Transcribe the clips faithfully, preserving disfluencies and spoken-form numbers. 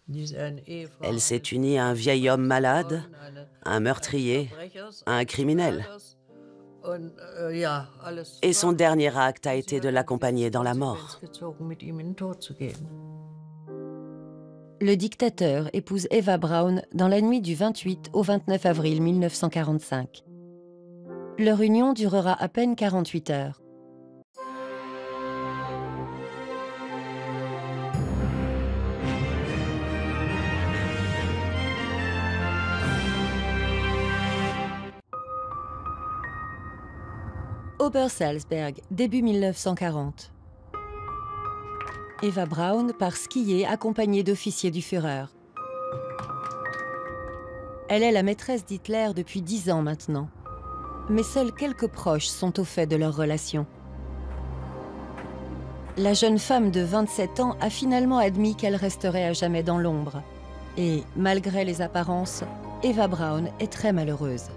Elle s'est unie à un vieil homme malade, à un meurtrier, à un criminel. Et son dernier acte a été de l'accompagner dans la mort. Le dictateur épouse Eva Braun dans la nuit du vingt-huit au vingt-neuf avril mille neuf cent quarante-cinq. Leur union durera à peine quarante-huit heures. Obersalzberg, début mille neuf cent quarante. Eva Braun part skier accompagnée d'officiers du Führer. Elle est la maîtresse d'Hitler depuis dix ans maintenant. Mais seuls quelques proches sont au fait de leur relation. La jeune femme de vingt-sept ans a finalement admis qu'elle resterait à jamais dans l'ombre. Et, malgré les apparences, Eva Braun est très malheureuse.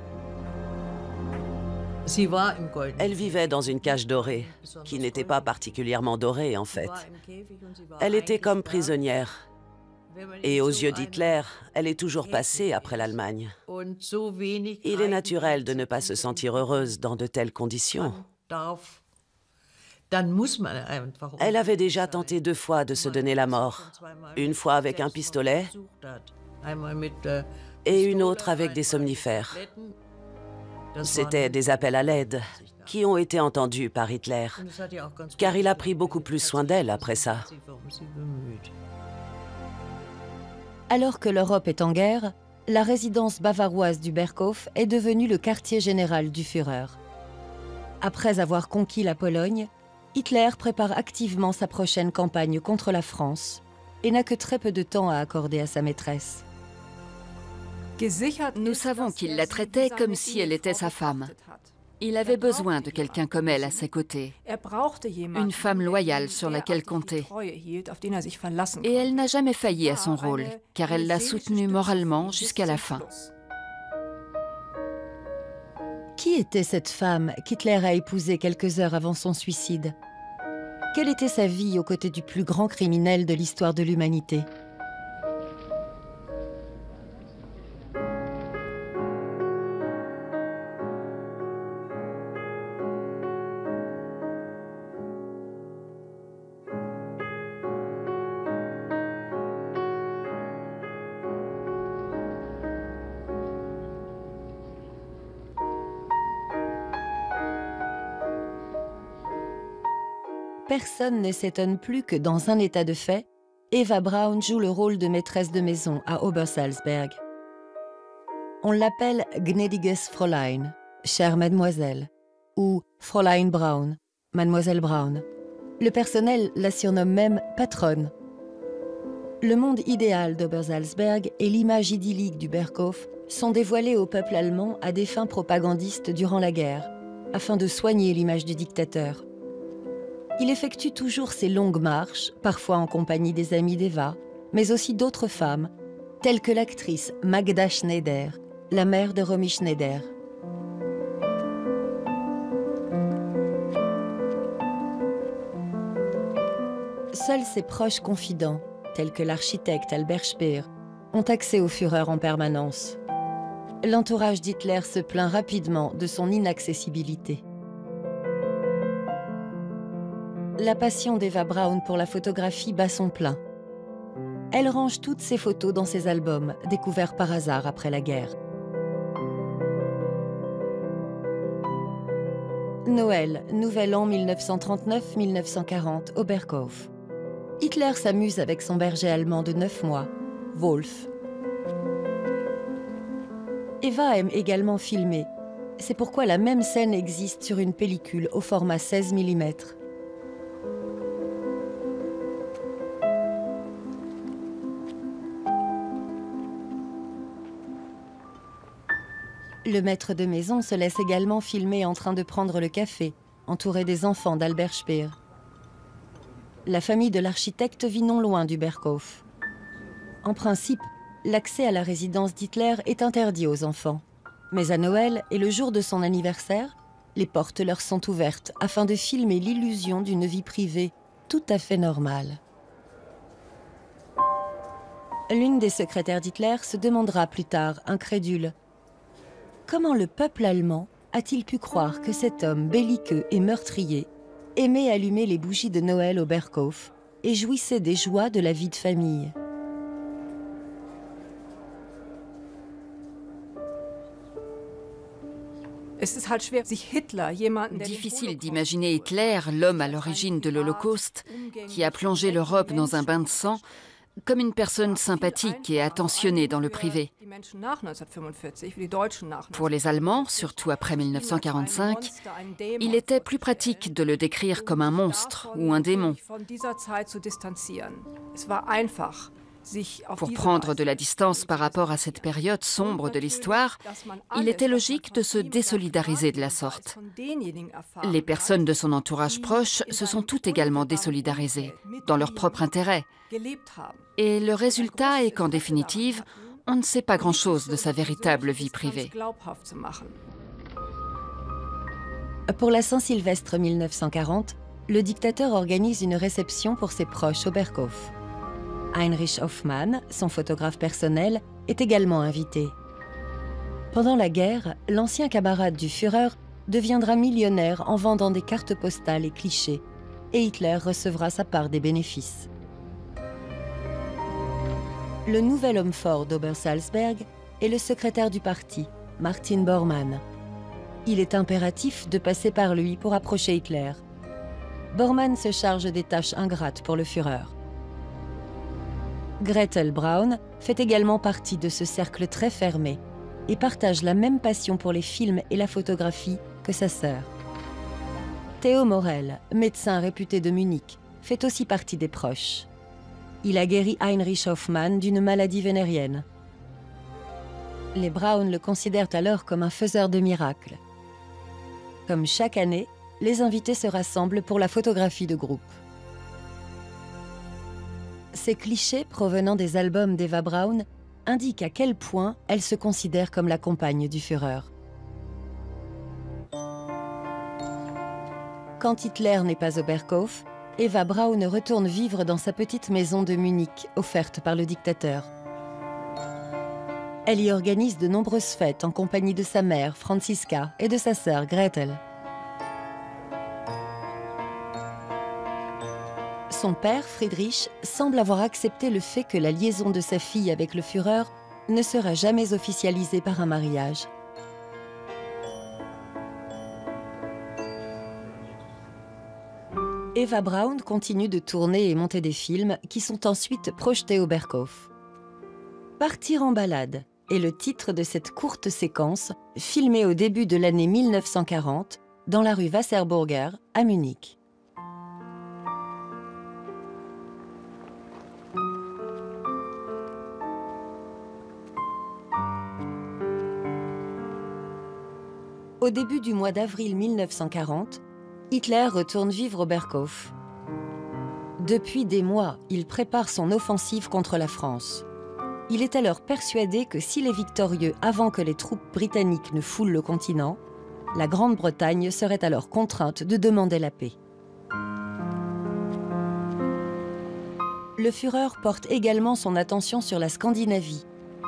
Elle vivait dans une cage dorée, qui n'était pas particulièrement dorée en fait. Elle était comme prisonnière. Et aux yeux d'Hitler, elle est toujours passée après l'Allemagne. Il est naturel de ne pas se sentir heureuse dans de telles conditions. Elle avait déjà tenté deux fois de se donner la mort. Une fois avec un pistolet et une autre avec des somnifères. C'étaient des appels à l'aide qui ont été entendus par Hitler, car il a pris beaucoup plus soin d'elle après ça. Alors que l'Europe est en guerre, la résidence bavaroise du Berghof est devenue le quartier général du Führer. Après avoir conquis la Pologne, Hitler prépare activement sa prochaine campagne contre la France et n'a que très peu de temps à accorder à sa maîtresse. Nous savons qu'il la traitait comme si elle était sa femme. Il avait besoin de quelqu'un comme elle à ses côtés, une femme loyale sur laquelle compter. Et elle n'a jamais failli à son rôle, car elle l'a soutenu moralement jusqu'à la fin. Qui était cette femme qu'Hitler a épousée quelques heures avant son suicide? Quelle était sa vie aux côtés du plus grand criminel de l'histoire de l'humanité? Personne ne s'étonne plus que dans un état de fait, Eva Braun joue le rôle de maîtresse de maison à Obersalzberg. On l'appelle Gnädiges Fräulein, chère mademoiselle, ou Fräulein Braun, mademoiselle Braun. Le personnel la surnomme même patronne. Le monde idéal d'Obersalzberg et l'image idyllique du Berghof sont dévoilés au peuple allemand à des fins propagandistes durant la guerre, afin de soigner l'image du dictateur. Il effectue toujours ses longues marches, parfois en compagnie des amis d'Eva, mais aussi d'autres femmes, telles que l'actrice Magda Schneider, la mère de Romy Schneider. Seuls ses proches confidents, tels que l'architecte Albert Speer, ont accès au Führer en permanence. L'entourage d'Hitler se plaint rapidement de son inaccessibilité. La passion d'Eva Braun pour la photographie bat son plein. Elle range toutes ses photos dans ses albums, découverts par hasard après la guerre. Noël, Nouvel An mille neuf cent trente-neuf mille neuf cent quarante, au Berghof. Hitler s'amuse avec son berger allemand de neuf mois, Wolf. Eva aime également filmer. C'est pourquoi la même scène existe sur une pellicule au format seize millimètres. Le maître de maison se laisse également filmer en train de prendre le café, entouré des enfants d'Albert Speer. La famille de l'architecte vit non loin du Berghof. En principe, l'accès à la résidence d'Hitler est interdit aux enfants. Mais à Noël et le jour de son anniversaire, les portes leur sont ouvertes afin de filmer l'illusion d'une vie privée tout à fait normale. L'une des secrétaires d'Hitler se demandera plus tard, incrédule, « Comment le peuple allemand a-t-il pu croire que cet homme belliqueux et meurtrier aimait allumer les bougies de Noël au Berghof et jouissait des joies de la vie de famille ?» Difficile d'imaginer Hitler, l'homme à l'origine de l'Holocauste, qui a plongé l'Europe dans un bain de sang, comme une personne sympathique et attentionnée dans le privé. Pour les Allemands, surtout après mille neuf cent quarante-cinq, il était plus pratique de le décrire comme un monstre ou un démon. Pour prendre de la distance par rapport à cette période sombre de l'histoire, il était logique de se désolidariser de la sorte. Les personnes de son entourage proche se sont toutes également désolidarisées, dans leur propre intérêt. Et le résultat est qu'en définitive, on ne sait pas grand-chose de sa véritable vie privée. Pour la Saint-Sylvestre mille neuf cent quarante, le dictateur organise une réception pour ses proches au Berghof. Heinrich Hoffmann, son photographe personnel, est également invité. Pendant la guerre, l'ancien camarade du Führer deviendra millionnaire en vendant des cartes postales et clichés, et Hitler recevra sa part des bénéfices. Le nouvel homme fort d'Obersalzberg est le secrétaire du parti, Martin Bormann. Il est impératif de passer par lui pour approcher Hitler. Bormann se charge des tâches ingrates pour le Führer. Gretel Braun fait également partie de ce cercle très fermé et partage la même passion pour les films et la photographie que sa sœur. Theo Morel, médecin réputé de Munich, fait aussi partie des proches. Il a guéri Heinrich Hoffmann d'une maladie vénérienne. Les Braun le considèrent alors comme un faiseur de miracles. Comme chaque année, les invités se rassemblent pour la photographie de groupe. Ces clichés provenant des albums d'Eva Braun indiquent à quel point elle se considère comme la compagne du Führer. Quand Hitler n'est pas au Berghof, Eva Braun retourne vivre dans sa petite maison de Munich, offerte par le dictateur. Elle y organise de nombreuses fêtes en compagnie de sa mère, Franziska, et de sa sœur, Gretel. Son père, Friedrich, semble avoir accepté le fait que la liaison de sa fille avec le Führer ne sera jamais officialisée par un mariage. Eva Braun continue de tourner et monter des films qui sont ensuite projetés au Berghof. Partir en balade est le titre de cette courte séquence filmée au début de l'année mille neuf cent quarante dans la rue Wasserburger à Munich. Au début du mois d'avril mille neuf cent quarante, Hitler retourne vivre au Berghof. Depuis des mois, il prépare son offensive contre la France. Il est alors persuadé que s'il est victorieux avant que les troupes britanniques ne foulent le continent, la Grande-Bretagne serait alors contrainte de demander la paix. Le Führer porte également son attention sur la Scandinavie.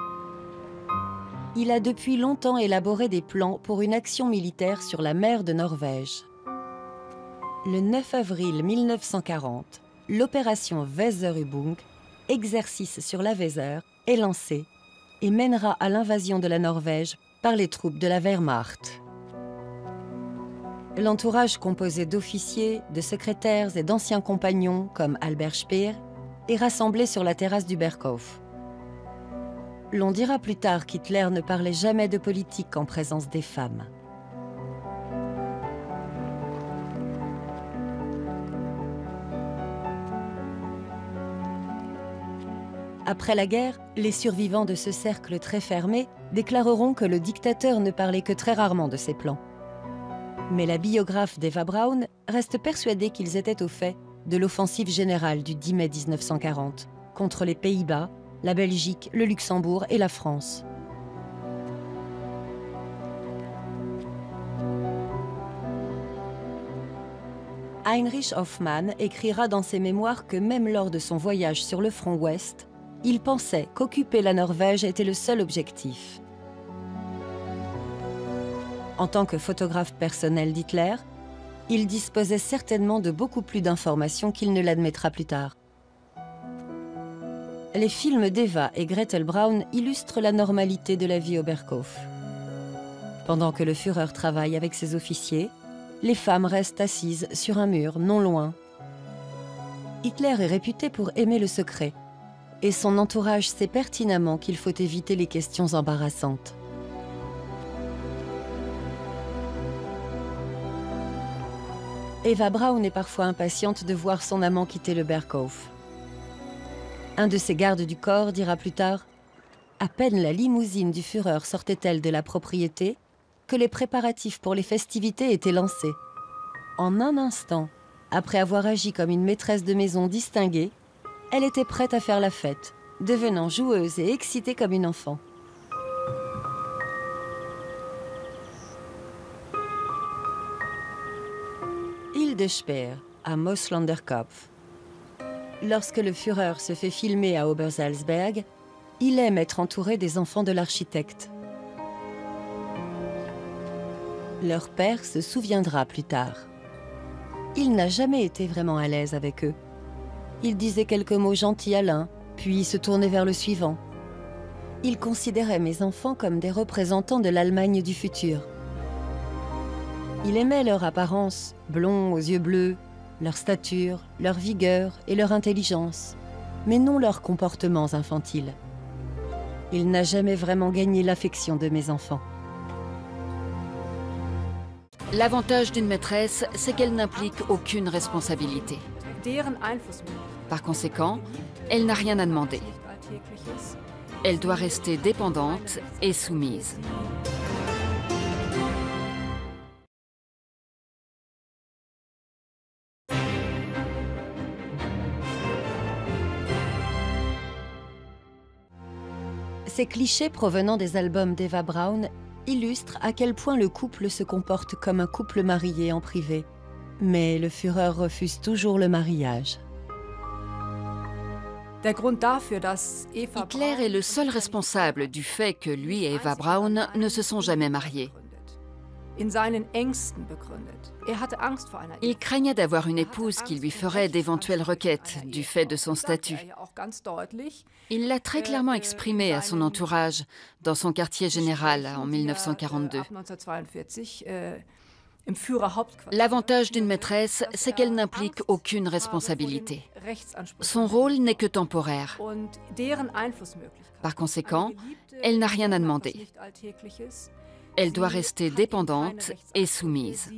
Il a depuis longtemps élaboré des plans pour une action militaire sur la mer de Norvège. Le neuf avril mille neuf cent quarante, l'opération Weserübung, exercice sur la Weser, est lancée et mènera à l'invasion de la Norvège par les troupes de la Wehrmacht. L'entourage composé d'officiers, de secrétaires et d'anciens compagnons comme Albert Speer est rassemblé sur la terrasse du Berghof. L'on dira plus tard qu'Hitler ne parlait jamais de politique en présence des femmes. Après la guerre, les survivants de ce cercle très fermé déclareront que le dictateur ne parlait que très rarement de ses plans. Mais la biographe d'Eva Braun reste persuadée qu'ils étaient au fait de l'offensive générale du dix mai mille neuf cent quarante contre les Pays-Bas, la Belgique, le Luxembourg et la France. Heinrich Hoffmann écrira dans ses mémoires que même lors de son voyage sur le front ouest, il pensait qu'occuper la Norvège était le seul objectif. En tant que photographe personnel d'Hitler, il disposait certainement de beaucoup plus d'informations qu'il ne l'admettra plus tard. Les films d'Eva et Gretel Braun illustrent la normalité de la vie au Berghof. Pendant que le Führer travaille avec ses officiers, les femmes restent assises sur un mur non loin. Hitler est réputé pour aimer le secret, et son entourage sait pertinemment qu'il faut éviter les questions embarrassantes. Eva Braun est parfois impatiente de voir son amant quitter le Berghof. Un de ses gardes du corps dira plus tard « À peine la limousine du Führer sortait-elle de la propriété que les préparatifs pour les festivités étaient lancés. En un instant, après avoir agi comme une maîtresse de maison distinguée, elle était prête à faire la fête, devenant joueuse et excitée comme une enfant. » Île de Speer, à Moslanderkopf. Lorsque le Führer se fait filmer à Obersalzberg, il aime être entouré des enfants de l'architecte. Leur père se souviendra plus tard. Il n'a jamais été vraiment à l'aise avec eux. Il disait quelques mots gentils à l'un, puis se tournait vers le suivant. Il considérait mes enfants comme des représentants de l'Allemagne du futur. Il aimait leur apparence, blonds aux yeux bleus, leur stature, leur vigueur et leur intelligence, mais non leurs comportements infantiles. Il n'a jamais vraiment gagné l'affection de mes enfants. L'avantage d'une maîtresse, c'est qu'elle n'implique aucune responsabilité. Par conséquent, elle n'a rien à demander. Elle doit rester dépendante et soumise. Ces clichés provenant des albums d'Eva Braun illustrent à quel point le couple se comporte comme un couple marié en privé. Mais le Führer refuse toujours le mariage. Hitler est le seul responsable du fait que lui et Eva Braun ne se sont jamais mariés. Il craignait d'avoir une épouse qui lui ferait d'éventuelles requêtes du fait de son statut. Il l'a très clairement exprimé à son entourage dans son quartier général en mille neuf cent quarante-deux. L'avantage d'une maîtresse, c'est qu'elle n'implique aucune responsabilité. Son rôle n'est que temporaire. Par conséquent, elle n'a rien à demander. Elle doit rester dépendante et soumise.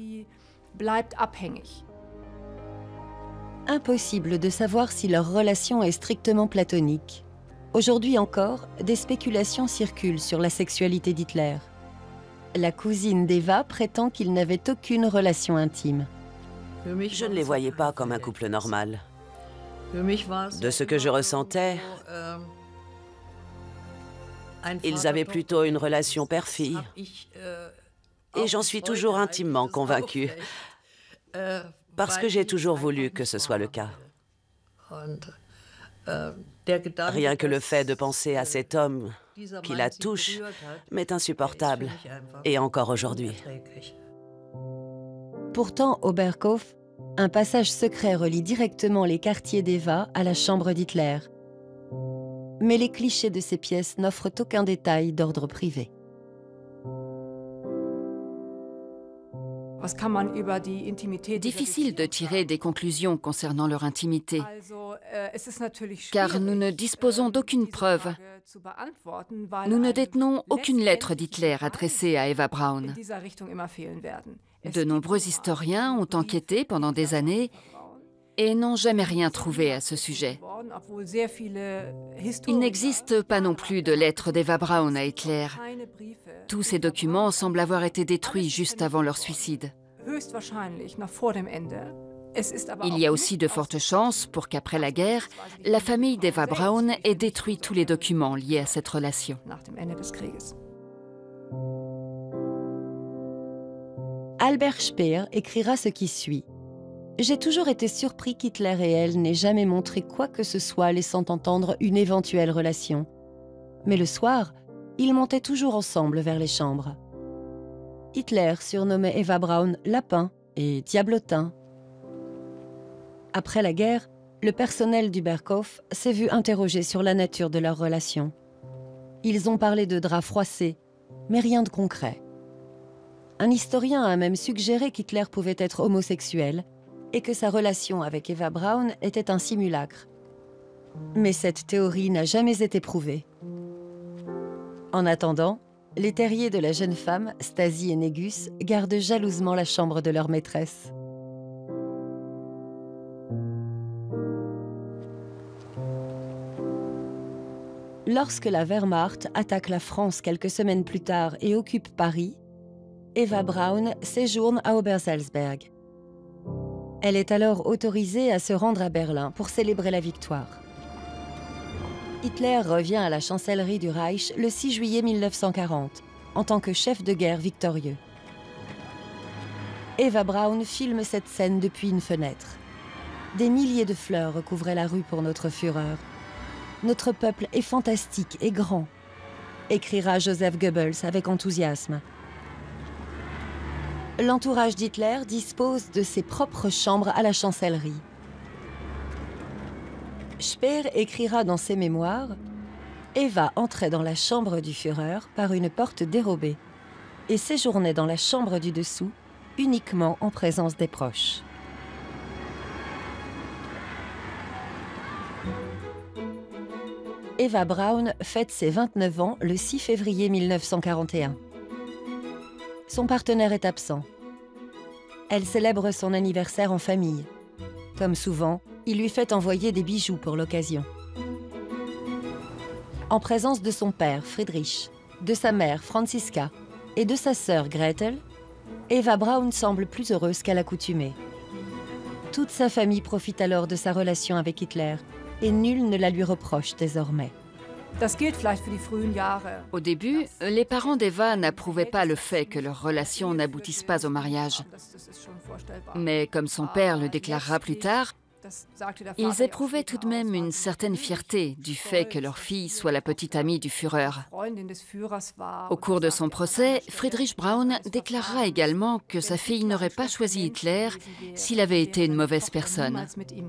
Impossible de savoir si leur relation est strictement platonique. Aujourd'hui encore, des spéculations circulent sur la sexualité d'Hitler. La cousine d'Eva prétend qu'ils n'avaient aucune relation intime. Je ne les voyais pas comme un couple normal. De ce que je ressentais, ils avaient plutôt une relation père-fille. Et j'en suis toujours intimement convaincue, parce que j'ai toujours voulu que ce soit le cas. Rien que le fait de penser à cet homme qui la touche m'est insupportable, et encore aujourd'hui. Pourtant, au Berghof, un passage secret relie directement les quartiers d'Eva à la chambre d'Hitler. Mais les clichés de ces pièces n'offrent aucun détail d'ordre privé. Difficile de tirer des conclusions concernant leur intimité, car nous ne disposons d'aucune preuve. Nous ne détenons aucune lettre d'Hitler adressée à Eva Braun. De nombreux historiens ont enquêté pendant des années et n'ont jamais rien trouvé à ce sujet. Il n'existe pas non plus de lettres d'Eva Braun à Hitler. Tous ces documents semblent avoir été détruits juste avant leur suicide. Il y a aussi de fortes chances pour qu'après la guerre, la famille d'Eva Braun ait détruit tous les documents liés à cette relation. Albert Speer écrira ce qui suit. J'ai toujours été surpris qu'Hitler et elle n'aient jamais montré quoi que ce soit laissant entendre une éventuelle relation. Mais le soir, ils montaient toujours ensemble vers les chambres. Hitler surnommait Eva Braun Lapin et Diablotin. Après la guerre, le personnel du Berghof s'est vu interroger sur la nature de leur relation. Ils ont parlé de draps froissés, mais rien de concret. Un historien a même suggéré qu'Hitler pouvait être homosexuel et que sa relation avec Eva Braun était un simulacre. Mais cette théorie n'a jamais été prouvée. En attendant, les terriers de la jeune femme, Stasi et Négus, gardent jalousement la chambre de leur maîtresse. Lorsque la Wehrmacht attaque la France quelques semaines plus tard et occupe Paris, Eva Braun séjourne à Obersalzberg. Elle est alors autorisée à se rendre à Berlin pour célébrer la victoire. Hitler revient à la chancellerie du Reich le six juillet mille neuf cent quarante, en tant que chef de guerre victorieux. Eva Braun filme cette scène depuis une fenêtre. Des milliers de fleurs recouvraient la rue pour notre Führer. Notre peuple est fantastique et grand, écrira Joseph Goebbels avec enthousiasme. L'entourage d'Hitler dispose de ses propres chambres à la chancellerie. Speer écrira dans ses mémoires « Eva entrait dans la chambre du Führer par une porte dérobée et séjournait dans la chambre du dessous uniquement en présence des proches. » Eva Braun fête ses vingt-neuf ans le six février mille neuf cent quarante et un. Son partenaire est absent. Elle célèbre son anniversaire en famille. Comme souvent, il lui fait envoyer des bijoux pour l'occasion. En présence de son père, Friedrich, de sa mère, Franziska, et de sa sœur, Gretel, Eva Braun semble plus heureuse qu'à l'accoutumée. Toute sa famille profite alors de sa relation avec Hitler, et nul ne la lui reproche désormais. Au début, les parents d'Eva n'approuvaient pas le fait que leur relation n'aboutisse pas au mariage. Mais comme son père le déclarera plus tard, ils éprouvaient tout de même une certaine fierté du fait que leur fille soit la petite amie du Führer. Au cours de son procès, Friedrich Braun déclarera également que sa fille n'aurait pas choisi Hitler s'il avait été une mauvaise personne.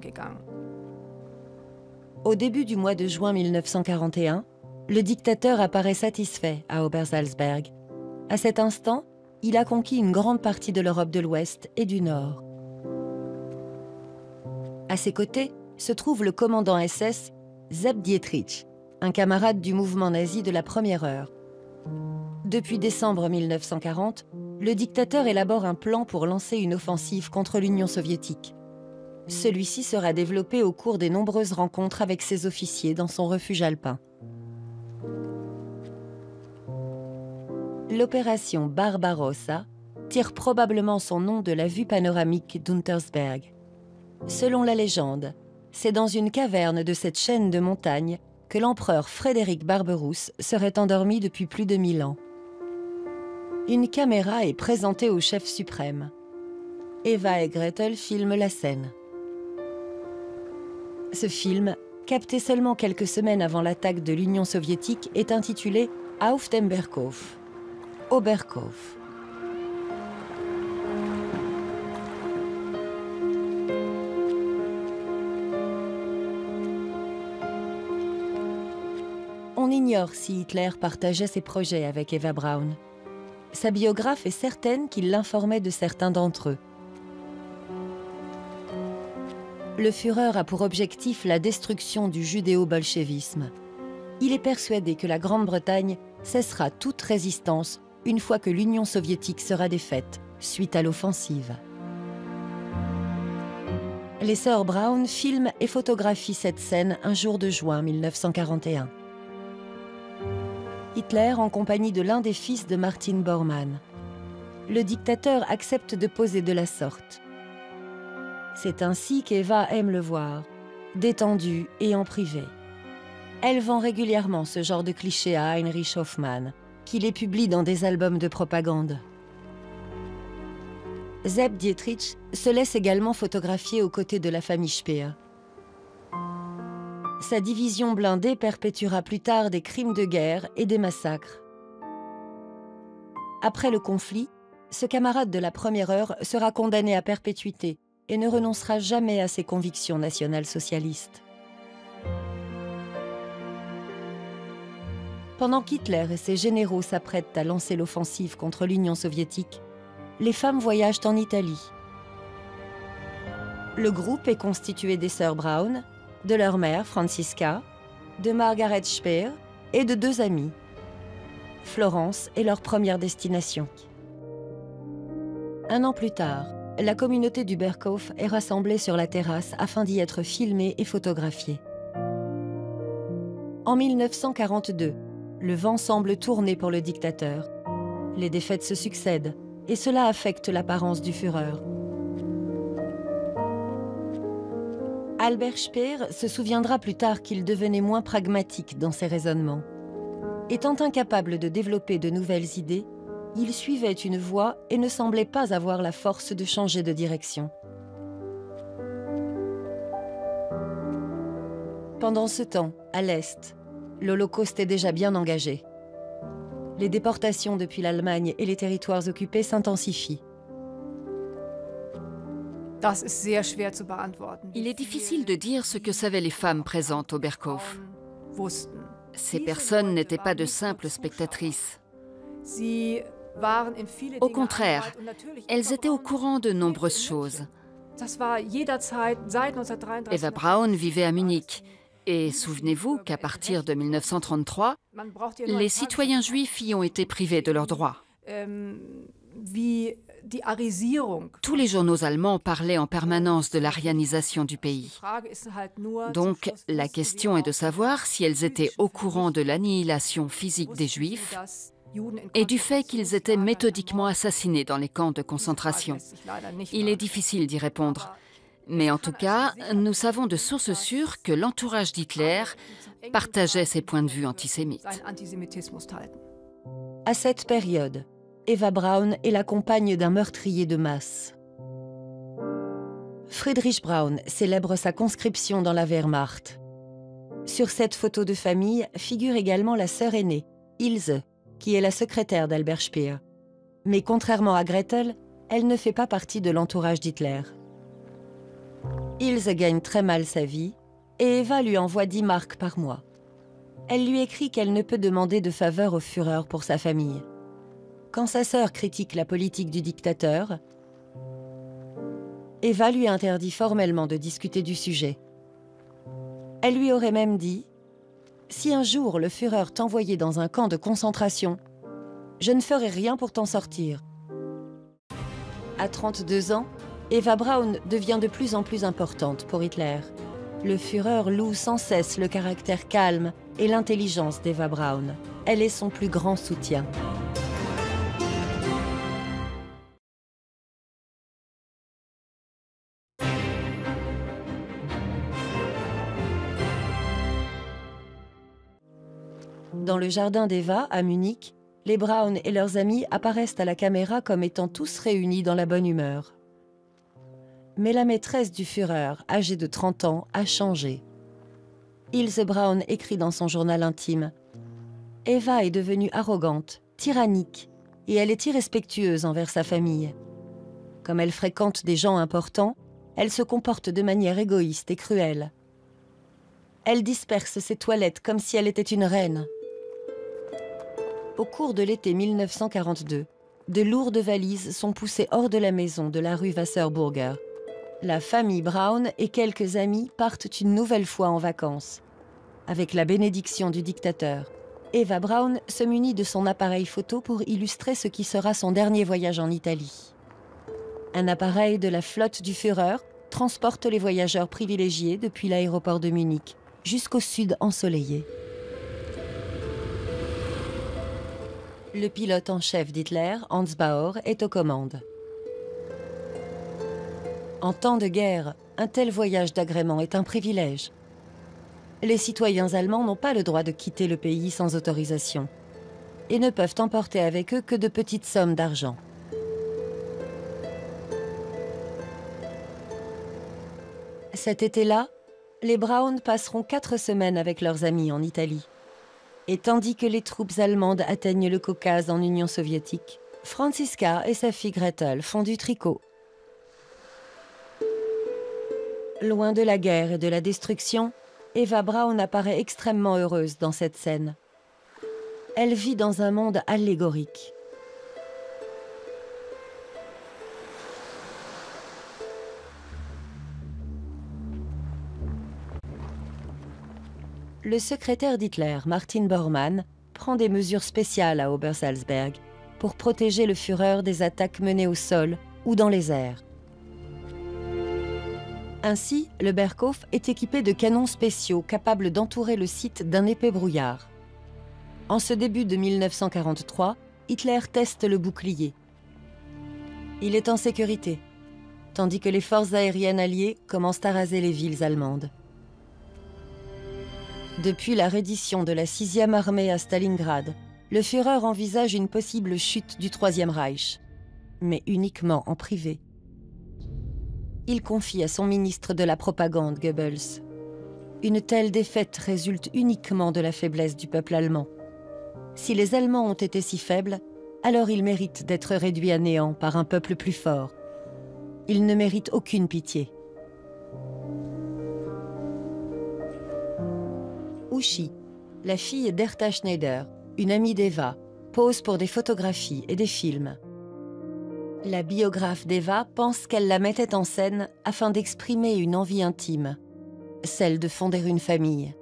Au début du mois de juin mille neuf cent quarante et un, le dictateur apparaît satisfait à Obersalzberg. À cet instant, il a conquis une grande partie de l'Europe de l'Ouest et du Nord. À ses côtés se trouve le commandant S S Sepp Dietrich, un camarade du mouvement nazi de la première heure. Depuis décembre mille neuf cent quarante, le dictateur élabore un plan pour lancer une offensive contre l'Union soviétique. Celui-ci sera développé au cours des nombreuses rencontres avec ses officiers dans son refuge alpin. L'opération Barbarossa tire probablement son nom de la vue panoramique d'Untersberg. Selon la légende, c'est dans une caverne de cette chaîne de montagnes que l'empereur Frédéric Barberousse serait endormi depuis plus de mille ans. Une caméra est présentée au chef suprême. Eva et Gretel filment la scène. Ce film, capté seulement quelques semaines avant l'attaque de l'Union soviétique, est intitulé « Auf dem Berghof » au Berghof. On ignore si Hitler partageait ses projets avec Eva Braun. Sa biographe est certaine qu'il l'informait de certains d'entre eux. Le Führer a pour objectif la destruction du judéo-bolchevisme. Il est persuadé que la Grande-Bretagne cessera toute résistance une fois que l'Union soviétique sera défaite, suite à l'offensive. Les sœurs Braun filment et photographient cette scène un jour de juin mille neuf cent quarante et un. Hitler en compagnie de l'un des fils de Martin Bormann. Le dictateur accepte de poser de la sorte. C'est ainsi qu'Eva aime le voir, détendue et en privé. Elle vend régulièrement ce genre de clichés à Heinrich Hoffmann, qui les publie dans des albums de propagande. Sepp Dietrich se laisse également photographier aux côtés de la famille Speer. Sa division blindée perpétuera plus tard des crimes de guerre et des massacres. Après le conflit, ce camarade de la première heure sera condamné à perpétuité et ne renoncera jamais à ses convictions nationales-socialistes. Pendant qu'Hitler et ses généraux s'apprêtent à lancer l'offensive contre l'Union soviétique, les femmes voyagent en Italie. Le groupe est constitué des sœurs Braun, de leur mère Franziska, de Margaret Speer et de deux amies. Florence est leur première destination. Un an plus tard, la communauté du Berghof est rassemblée sur la terrasse afin d'y être filmée et photographiée. En mille neuf cent quarante-deux, le vent semble tourner pour le dictateur. Les défaites se succèdent et cela affecte l'apparence du Führer. Albert Speer se souviendra plus tard qu'il devenait moins pragmatique dans ses raisonnements. Étant incapable de développer de nouvelles idées, il suivait une voie et ne semblait pas avoir la force de changer de direction. Pendant ce temps, à l'Est, l'Holocauste est déjà bien engagé. Les déportations depuis l'Allemagne et les territoires occupés s'intensifient. Il est difficile de dire ce que savaient les femmes présentes au Berghof. Ces personnes n'étaient pas de simples spectatrices. Au contraire, elles étaient au courant de nombreuses choses. Eva Braun vivait à Munich. Et souvenez-vous qu'à partir de mille neuf cent trente-trois, les citoyens juifs y ont été privés de leurs droits. Tous les journaux allemands parlaient en permanence de l'arianisation du pays. Donc, la question est de savoir si elles étaient au courant de l'annihilation physique des Juifs et du fait qu'ils étaient méthodiquement assassinés dans les camps de concentration. Il est difficile d'y répondre. Mais en tout cas, nous savons de sources sûres que l'entourage d'Hitler partageait ses points de vue antisémites. À cette période, Eva Braun est la compagne d'un meurtrier de masse. Friedrich Braun célèbre sa conscription dans la Wehrmacht. Sur cette photo de famille figure également la sœur aînée, Ilse, qui est la secrétaire d'Albert Speer. Mais contrairement à Gretel, elle ne fait pas partie de l'entourage d'Hitler. Ilse gagne très mal sa vie et Eva lui envoie dix marks par mois. Elle lui écrit qu'elle ne peut demander de faveur au Führer pour sa famille. Quand sa sœur critique la politique du dictateur, Eva lui interdit formellement de discuter du sujet. Elle lui aurait même dit « Si un jour le Führer t'envoyait dans un camp de concentration, je ne ferai rien pour t'en sortir. » À trente-deux ans, Eva Braun devient de plus en plus importante pour Hitler. Le Führer loue sans cesse le caractère calme et l'intelligence d'Eva Braun. Elle est son plus grand soutien. Dans le jardin d'Eva, à Munich, les Braun et leurs amis apparaissent à la caméra comme étant tous réunis dans la bonne humeur. Mais la maîtresse du Führer, âgée de trente ans, a changé. Ilse Braun écrit dans son journal intime « Eva est devenue arrogante, tyrannique, et elle est irrespectueuse envers sa famille. Comme elle fréquente des gens importants, elle se comporte de manière égoïste et cruelle. Elle disperse ses toilettes comme si elle était une reine. » Au cours de l'été mille neuf cent quarante-deux, de lourdes valises sont poussées hors de la maison de la rue Wasserburger. La famille Braun et quelques amis partent une nouvelle fois en vacances. Avec la bénédiction du dictateur, Eva Braun se munit de son appareil photo pour illustrer ce qui sera son dernier voyage en Italie. Un appareil de la flotte du Führer transporte les voyageurs privilégiés depuis l'aéroport de Munich jusqu'au sud ensoleillé. Le pilote en chef d'Hitler, Hans Bauer, est aux commandes. En temps de guerre, un tel voyage d'agrément est un privilège. Les citoyens allemands n'ont pas le droit de quitter le pays sans autorisation et ne peuvent emporter avec eux que de petites sommes d'argent. Cet été-là, les Braun passeront quatre semaines avec leurs amis en Italie. Et tandis que les troupes allemandes atteignent le Caucase en Union soviétique, Franziska et sa fille Gretel font du tricot. Loin de la guerre et de la destruction, Eva Braun apparaît extrêmement heureuse dans cette scène. Elle vit dans un monde allégorique. Le secrétaire d'Hitler, Martin Bormann, prend des mesures spéciales à Obersalzberg pour protéger le Führer des attaques menées au sol ou dans les airs. Ainsi, le Berghof est équipé de canons spéciaux capables d'entourer le site d'un épais brouillard. En ce début de mille neuf cent quarante-trois, Hitler teste le bouclier. Il est en sécurité, tandis que les forces aériennes alliées commencent à raser les villes allemandes. Depuis la reddition de la sixième armée à Stalingrad, le Führer envisage une possible chute du Troisième Reich, mais uniquement en privé. Il confie à son ministre de la propagande, Goebbels. Une telle défaite résulte uniquement de la faiblesse du peuple allemand. Si les Allemands ont été si faibles, alors ils méritent d'être réduits à néant par un peuple plus fort. Ils ne méritent aucune pitié. Uschi, la fille d'Herta Schneider, une amie d'Eva, pose pour des photographies et des films. La biographe d'Eva pense qu'elle la mettait en scène afin d'exprimer une envie intime, celle de fonder une famille.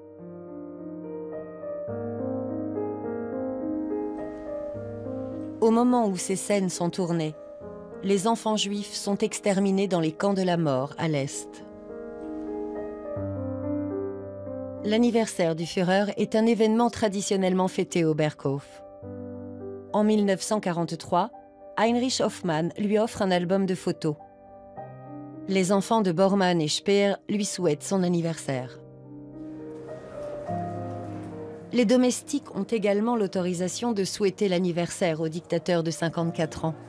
Au moment où ces scènes sont tournées, les enfants juifs sont exterminés dans les camps de la mort à l'Est. L'anniversaire du Führer est un événement traditionnellement fêté au Berghof. En mille neuf cent quarante-trois, Heinrich Hoffmann lui offre un album de photos. Les enfants de Bormann et Speer lui souhaitent son anniversaire. Les domestiques ont également l'autorisation de souhaiter l'anniversaire au dictateur de cinquante-quatre ans.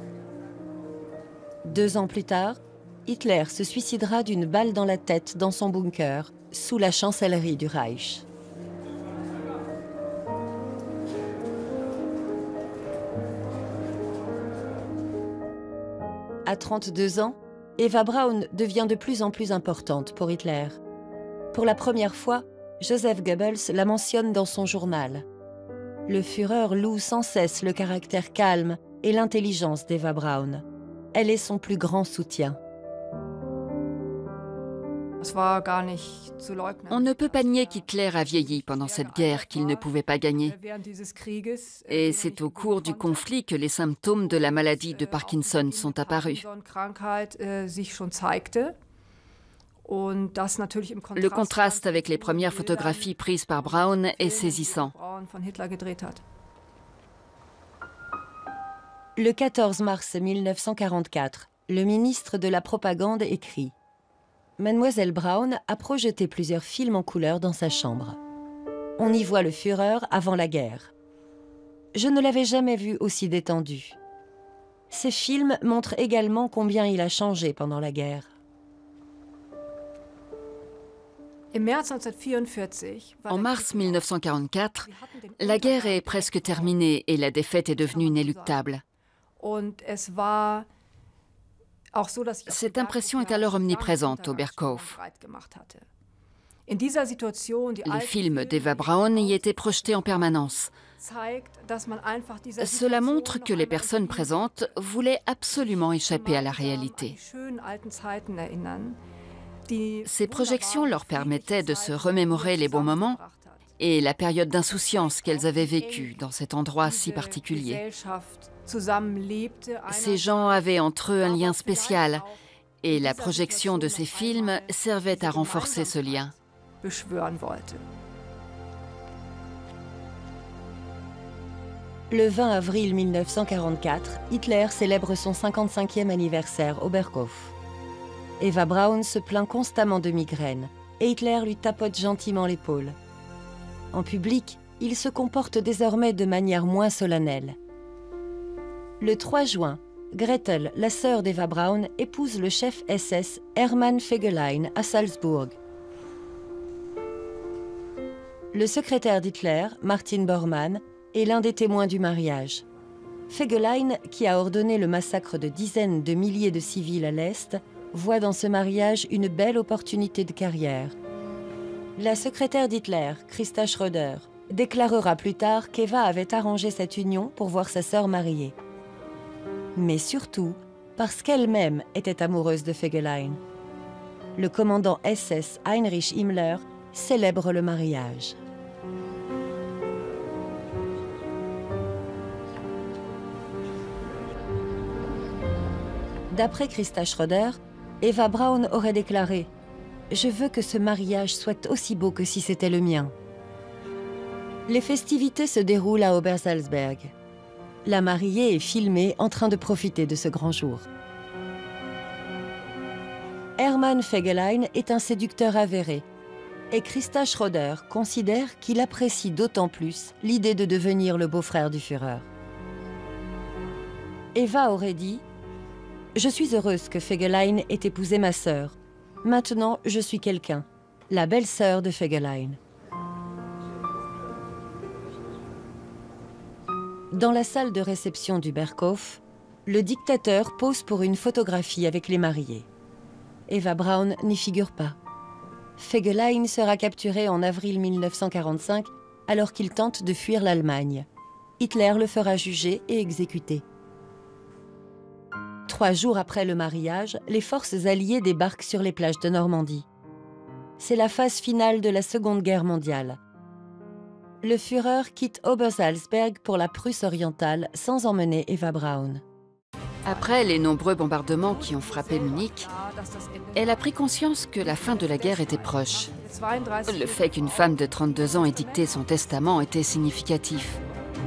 Deux ans plus tard, Hitler se suicidera d'une balle dans la tête dans son bunker, sous la chancellerie du Reich. À trente-deux ans, Eva Braun devient de plus en plus importante pour Hitler. Pour la première fois, Joseph Goebbels la mentionne dans son journal. Le Führer loue sans cesse le caractère calme et l'intelligence d'Eva Braun. Elle est son plus grand soutien. On ne peut pas nier qu'Hitler a vieilli pendant cette guerre qu'il ne pouvait pas gagner. Et c'est au cours du conflit que les symptômes de la maladie de Parkinson sont apparus. Le contraste avec les premières photographies prises par Braun est saisissant. Le quatorze mars mille neuf cent quarante-quatre, le ministre de la Propagande écrit « Mademoiselle Braun a projeté plusieurs films en couleur dans sa chambre. On y voit le Führer avant la guerre. Je ne l'avais jamais vu aussi détendu. Ces films montrent également combien il a changé pendant la guerre. » En mars mille neuf cent quarante-quatre, la guerre est presque terminée et la défaite est devenue inéluctable. Cette impression est alors omniprésente au Berghof. Les films d'Eva Braun y étaient projetés en permanence. Cela montre que les personnes présentes voulaient absolument échapper à la réalité. Ces projections leur permettaient de se remémorer les bons moments et la période d'insouciance qu'elles avaient vécue dans cet endroit si particulier. Ces gens avaient entre eux un lien spécial et la projection de ces films servait à renforcer ce lien. Le vingt avril mille neuf cent quarante-quatre, Hitler célèbre son cinquante-cinquième anniversaire au Berghof. Eva Braun se plaint constamment de migraines et Hitler lui tapote gentiment l'épaule. En public, il se comporte désormais de manière moins solennelle. Le trois juin, Gretel, la sœur d'Eva Braun, épouse le chef S S Hermann Fegelein à Salzbourg. Le secrétaire d'Hitler, Martin Bormann, est l'un des témoins du mariage. Fegelein, qui a ordonné le massacre de dizaines de milliers de civils à l'Est, voit dans ce mariage une belle opportunité de carrière. La secrétaire d'Hitler, Christa Schröder, déclarera plus tard qu'Eva avait arrangé cette union pour voir sa sœur mariée. Mais surtout parce qu'elle-même était amoureuse de Fegelein. Le commandant S S Heinrich Himmler célèbre le mariage. D'après Christa Schröder, Eva Braun aurait déclaré « Je veux que ce mariage soit aussi beau que si c'était le mien ». Les festivités se déroulent à Obersalzberg. La mariée est filmée en train de profiter de ce grand jour. Hermann Fegelein est un séducteur avéré et Christa Schröder considère qu'il apprécie d'autant plus l'idée de devenir le beau-frère du Führer. Eva aurait dit « Je suis heureuse que Fegelein ait épousé ma sœur. Maintenant, je suis quelqu'un, la belle-sœur de Fegelein. » Dans la salle de réception du Berghof, le dictateur pose pour une photographie avec les mariés. Eva Braun n'y figure pas. Fegelein sera capturé en avril mille neuf cent quarante-cinq alors qu'il tente de fuir l'Allemagne. Hitler le fera juger et exécuter. Trois jours après le mariage, les forces alliées débarquent sur les plages de Normandie. C'est la phase finale de la Seconde Guerre mondiale. Le Führer quitte Obersalzberg pour la Prusse orientale sans emmener Eva Braun. Après les nombreux bombardements qui ont frappé Munich, elle a pris conscience que la fin de la guerre était proche. Le fait qu'une femme de trente-deux ans ait dicté son testament était significatif.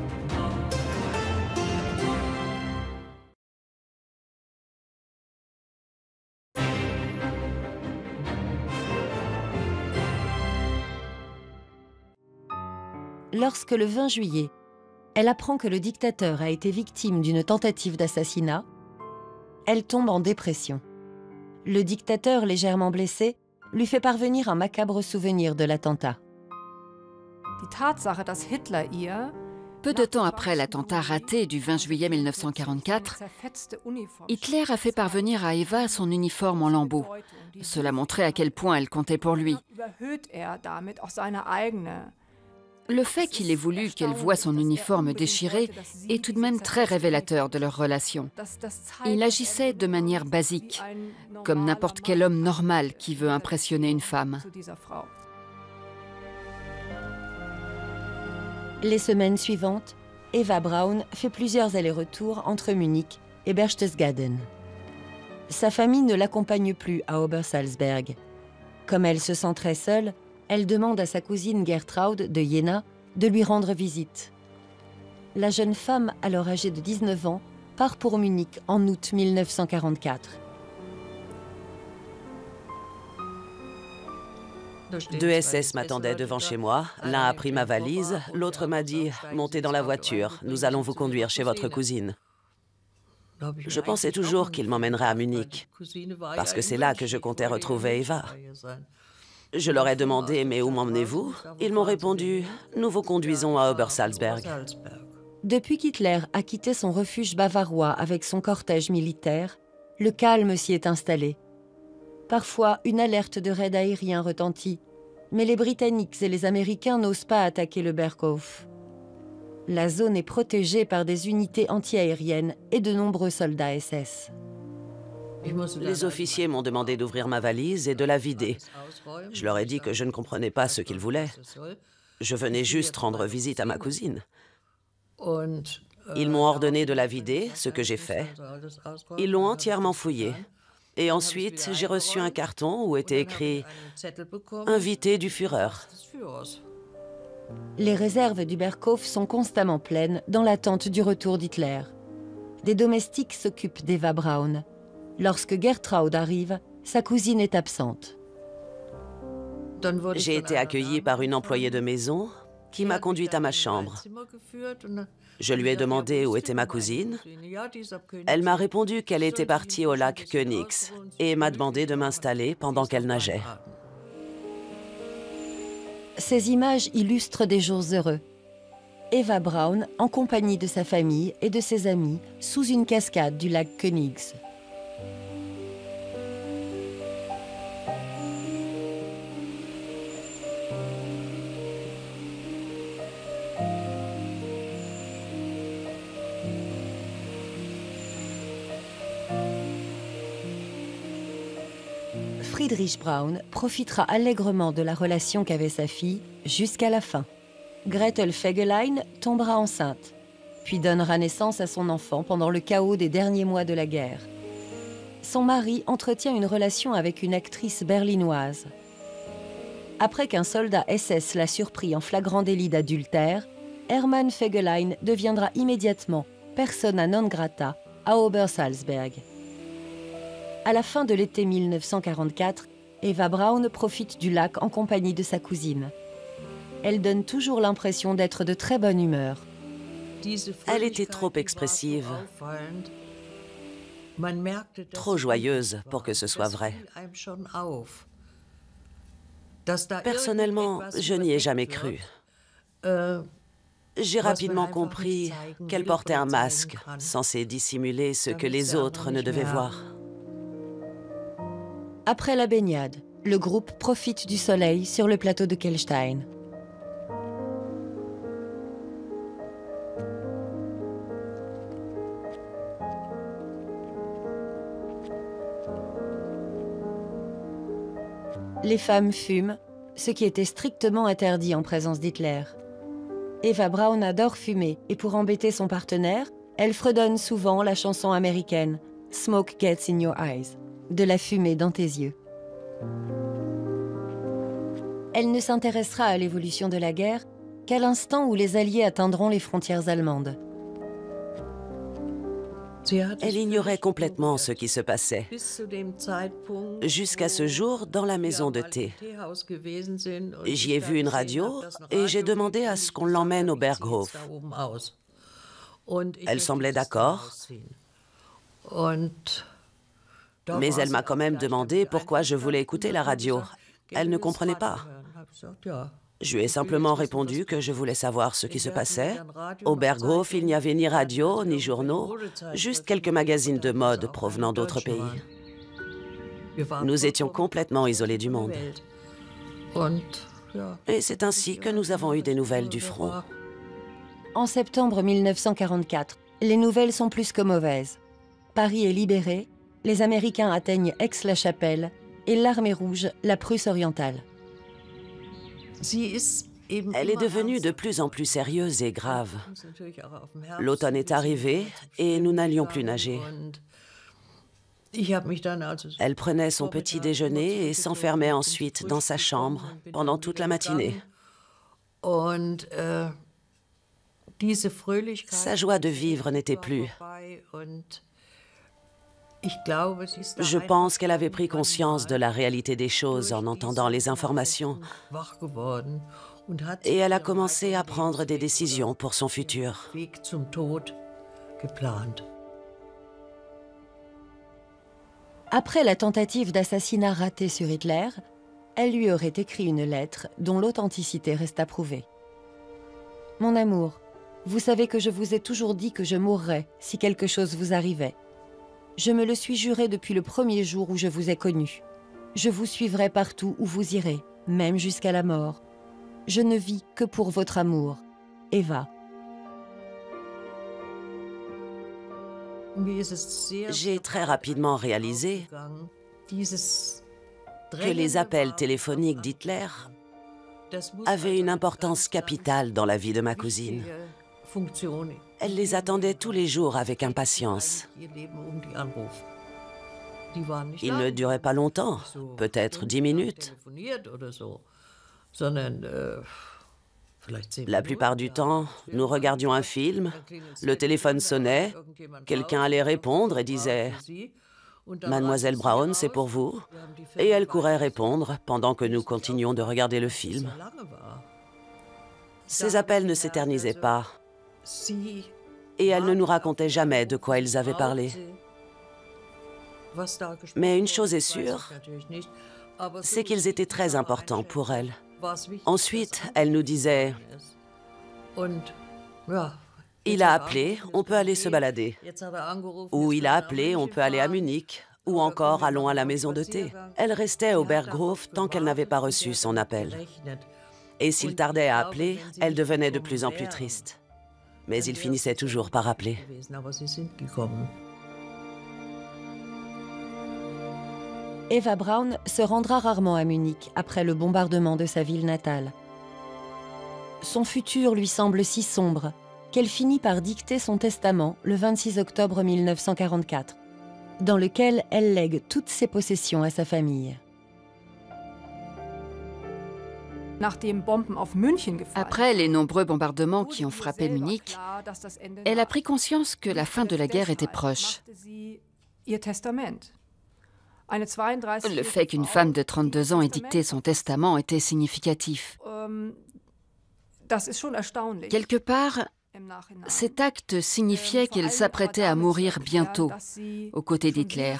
Lorsque le vingt juillet, elle apprend que le dictateur a été victime d'une tentative d'assassinat, elle tombe en dépression. Le dictateur, légèrement blessé, lui fait parvenir un macabre souvenir de l'attentat. Peu de temps après l'attentat raté du vingt juillet mille neuf cent quarante-quatre, Hitler a fait parvenir à Eva son uniforme en lambeaux. Cela montrait à quel point elle comptait pour lui. Le fait qu'il ait voulu qu'elle voie son uniforme déchiré est tout de même très révélateur de leur relation. Il agissait de manière basique, comme n'importe quel homme normal qui veut impressionner une femme. Les semaines suivantes, Eva Braun fait plusieurs allers-retours entre Munich et Berchtesgaden. Sa famille ne l'accompagne plus à Obersalzberg. Comme elle se sent très seule, elle demande à sa cousine Gertraud de Jena de lui rendre visite. La jeune femme, alors âgée de dix-neuf ans, part pour Munich en août mille neuf cent quarante-quatre. Deux S S m'attendaient devant chez moi. L'un a pris ma valise, l'autre m'a dit « Montez dans la voiture, nous allons vous conduire chez votre cousine ». Je pensais toujours qu'il m'emmènerait à Munich, parce que c'est là que je comptais retrouver Eva. Je leur ai demandé « Mais où m'emmenez-vous » Ils m'ont répondu « Nous vous conduisons à Obersalzberg ». Depuis qu'Hitler a quitté son refuge bavarois avec son cortège militaire, le calme s'y est installé. Parfois, une alerte de raid aérien retentit, mais les Britanniques et les Américains n'osent pas attaquer le Berghof. La zone est protégée par des unités antiaériennes et de nombreux soldats S S. Les officiers m'ont demandé d'ouvrir ma valise et de la vider. Je leur ai dit que je ne comprenais pas ce qu'ils voulaient. Je venais juste rendre visite à ma cousine. Ils m'ont ordonné de la vider, ce que j'ai fait. Ils l'ont entièrement fouillée. Et ensuite, j'ai reçu un carton où était écrit « Invité du Führer ». Les réserves du Berghof sont constamment pleines dans l'attente du retour d'Hitler. Des domestiques s'occupent d'Eva Braun. Lorsque Gertraud arrive, sa cousine est absente. J'ai été accueillie par une employée de maison qui m'a conduite à ma chambre. Je lui ai demandé où était ma cousine. Elle m'a répondu qu'elle était partie au lac Königs et m'a demandé de m'installer pendant qu'elle nageait. Ces images illustrent des jours heureux. Eva Braun, en compagnie de sa famille et de ses amis, sous une cascade du lac Königs. Friedrich Braun profitera allègrement de la relation qu'avait sa fille jusqu'à la fin. Gretel Fegelein tombera enceinte, puis donnera naissance à son enfant pendant le chaos des derniers mois de la guerre. Son mari entretient une relation avec une actrice berlinoise. Après qu'un soldat S S l'a surpris en flagrant délit d'adultère, Hermann Fegelein deviendra immédiatement persona non grata à Obersalzberg. À la fin de l'été mille neuf cent quarante-quatre, Eva Braun profite du lac en compagnie de sa cousine. Elle donne toujours l'impression d'être de très bonne humeur. Elle était trop expressive, trop joyeuse pour que ce soit vrai. Personnellement, je n'y ai jamais cru. J'ai rapidement compris qu'elle portait un masque, censé dissimuler ce que les autres ne devaient voir. Après la baignade, le groupe profite du soleil sur le plateau de Kelstein. Les femmes fument, ce qui était strictement interdit en présence d'Hitler. Eva Braun adore fumer et pour embêter son partenaire, elle fredonne souvent la chanson américaine « Smoke Gets in Your Eyes », de la fumée dans tes yeux. Elle ne s'intéressera à l'évolution de la guerre qu'à l'instant où les Alliés atteindront les frontières allemandes. Elle ignorait complètement ce qui se passait, jusqu'à ce jour dans la maison de thé. J'y ai vu une radio et j'ai demandé à ce qu'on l'emmène au Berghof. Elle semblait d'accord, mais elle m'a quand même demandé pourquoi je voulais écouter la radio. Elle ne comprenait pas. Je lui ai simplement répondu que je voulais savoir ce qui se passait. Au Berghof, il n'y avait ni radio, ni journaux, juste quelques magazines de mode provenant d'autres pays. Nous étions complètement isolés du monde. Et c'est ainsi que nous avons eu des nouvelles du front. En septembre mille neuf cent quarante-quatre, les nouvelles sont plus que mauvaises. Paris est libéré, les Américains atteignent Aix-la-Chapelle et l'armée rouge, la Prusse orientale. Elle est devenue de plus en plus sérieuse et grave. L'automne est arrivé et nous n'allions plus nager. Elle prenait son petit déjeuner et s'enfermait ensuite dans sa chambre pendant toute la matinée. Sa joie de vivre n'était plus. Je pense qu'elle avait pris conscience de la réalité des choses en entendant les informations. Et elle a commencé à prendre des décisions pour son futur. Après la tentative d'assassinat ratée sur Hitler, elle lui aurait écrit une lettre dont l'authenticité reste à prouver. « Mon amour, vous savez que je vous ai toujours dit que je mourrais si quelque chose vous arrivait. Je me le suis juré depuis le premier jour où je vous ai connu. Je vous suivrai partout où vous irez, même jusqu'à la mort. Je ne vis que pour votre amour. Eva. » J'ai très rapidement réalisé que les appels téléphoniques d'Hitler avaient une importance capitale dans la vie de ma cousine. Elle les attendait tous les jours avec impatience. Ils ne duraient pas longtemps, peut-être dix minutes. La plupart du temps, nous regardions un film, le téléphone sonnait, quelqu'un allait répondre et disait « Mademoiselle Braun, c'est pour vous ?» Et elle courait répondre pendant que nous continuions de regarder le film. Ces appels ne s'éternisaient pas. Et elle ne nous racontait jamais de quoi ils avaient parlé. Mais une chose est sûre, c'est qu'ils étaient très importants pour elle. Ensuite, elle nous disait « Il a appelé, on peut aller se balader. » Ou « Il a appelé, on peut aller à Munich. » Ou encore « Allons à la maison de thé. » Elle restait au Berghof tant qu'elle n'avait pas reçu son appel. Et s'il tardait à appeler, elle devenait de plus en plus triste. Mais il finissait toujours par appeler. Eva Braun se rendra rarement à Munich après le bombardement de sa ville natale. Son futur lui semble si sombre qu'elle finit par dicter son testament le vingt-six octobre mille neuf cent quarante-quatre, dans lequel elle lègue toutes ses possessions à sa famille. Après les nombreux bombardements qui ont frappé Munich, elle a pris conscience que la fin de la guerre était proche. Le fait qu'une femme de trente-deux ans ait dicté son testament était significatif. Quelque part, cet acte signifiait qu'elle s'apprêtait à mourir bientôt, aux côtés d'Hitler.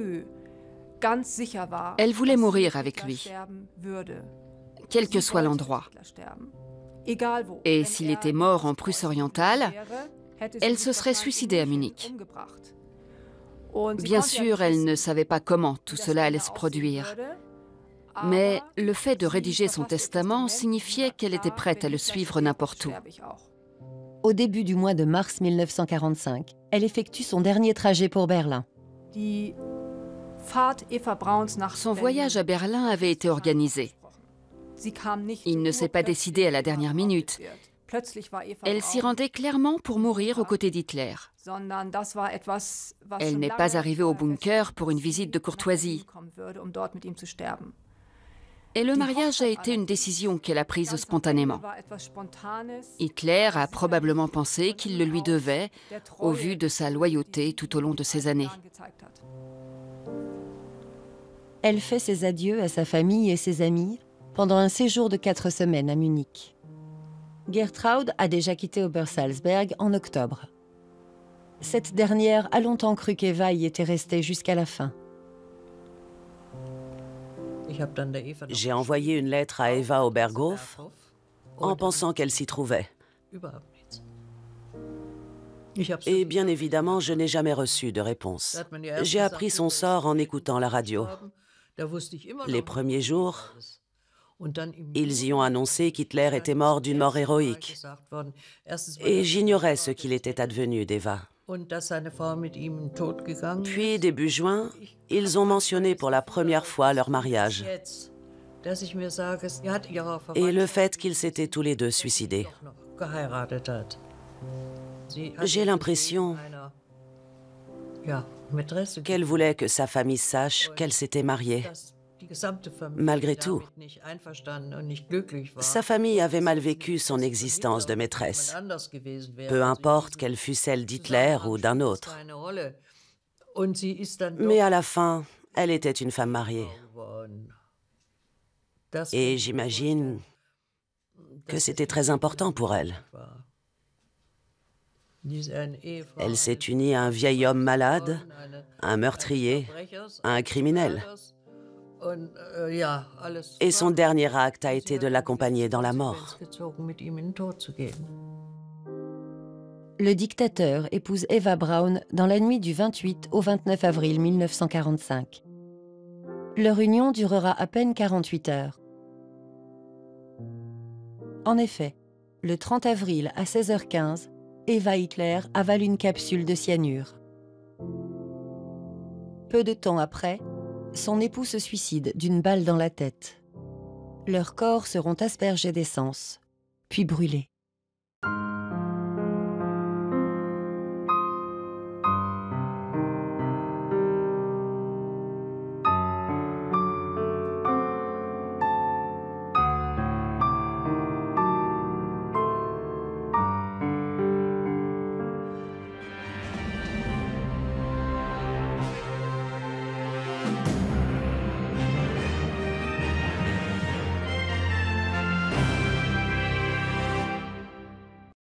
Elle voulait mourir avec lui, quel que soit l'endroit. Et s'il était mort en Prusse orientale, elle se serait suicidée à Munich. Bien sûr, elle ne savait pas comment tout cela allait se produire. Mais le fait de rédiger son testament signifiait qu'elle était prête à le suivre n'importe où. Au début du mois de mars mille neuf cent quarante-cinq, elle effectue son dernier trajet pour Berlin. Son voyage à Berlin avait été organisé. Il ne s'est pas décidé à la dernière minute. Elle s'y rendait clairement pour mourir aux côtés d'Hitler. Elle n'est pas arrivée au bunker pour une visite de courtoisie. Et le mariage a été une décision qu'elle a prise spontanément. Hitler a probablement pensé qu'il le lui devait, au vu de sa loyauté tout au long de ces années. Elle fait ses adieux à sa famille et ses amis pendant un séjour de quatre semaines à Munich. Gertraud a déjà quitté Obersalzberg en octobre. Cette dernière a longtemps cru qu'Eva y était restée jusqu'à la fin. J'ai envoyé une lettre à Eva au Berghof en pensant qu'elle s'y trouvait. Et bien évidemment, je n'ai jamais reçu de réponse. J'ai appris son sort en écoutant la radio. Les premiers jours, ils y ont annoncé qu'Hitler était mort d'une mort héroïque. Et j'ignorais ce qu'il était advenu d'Eva. Puis, début juin, ils ont mentionné pour la première fois leur mariage et le fait qu'ils s'étaient tous les deux suicidés. J'ai l'impression qu'elle voulait que sa famille sache qu'elle s'était mariée. Malgré tout, sa famille avait mal vécu son existence de maîtresse, peu importe qu'elle fût celle d'Hitler ou d'un autre. Mais à la fin, elle était une femme mariée. Et j'imagine que c'était très important pour elle. Elle s'est unie à un vieil homme malade, à un meurtrier, à un criminel. Et son dernier acte a été de l'accompagner dans la mort. Le dictateur épouse Eva Braun dans la nuit du vingt-huit au vingt-neuf avril mille neuf cent quarante-cinq. Leur union durera à peine quarante-huit heures. En effet, le trente avril à seize heures quinze, Eva Hitler avale une capsule de cyanure. Peu de temps après, son époux se suicide d'une balle dans la tête. Leurs corps seront aspergés d'essence, puis brûlés.